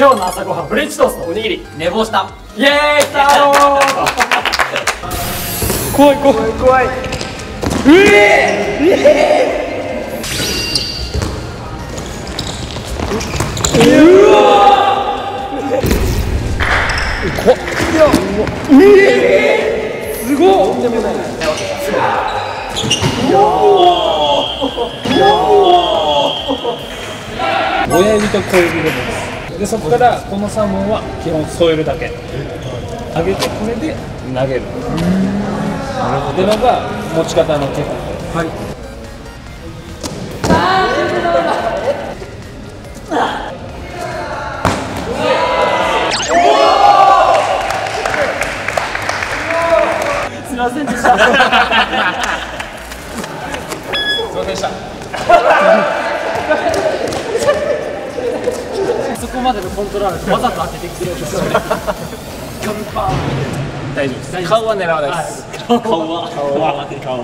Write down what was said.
今日の朝ごはんフレンチトーストおにぎり寝坊した。 イエーイスタート怖い怖い怖い。すごっ。 親指と小指ででそこからこの3本は基本添えるだけ上げてこれで投げるっていうのが持ち方の基本。はい。 すいませんでした。 すいませんでした。 そこまでのコントロールわざと当ててきてるんですよね。 大丈夫です。顔は狙わないです。 顔は